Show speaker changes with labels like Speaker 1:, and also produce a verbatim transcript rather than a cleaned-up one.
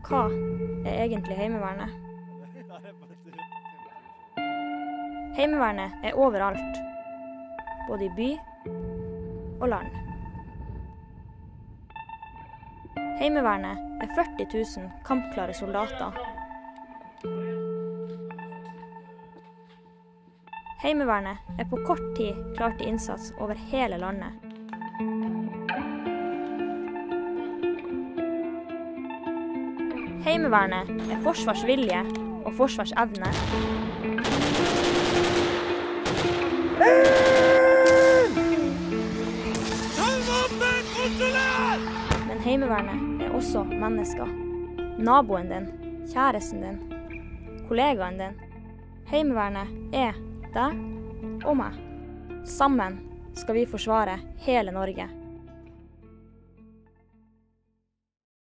Speaker 1: Hva er egentlig Heimevernet? Heimevernet er overalt, både i by og land. Heimevernet er førti tusen kampklare soldater. Heimevernet er på kort tid klar til innsats over hele landet. Heimevernet er forsvarsvilje og forsvarsevne. Men Heimevernet er også mennesker. Naboen din, kjæresten din, kollegaen din. Heimevernet er deg og meg. Sammen skal vi forsvare hele Norge.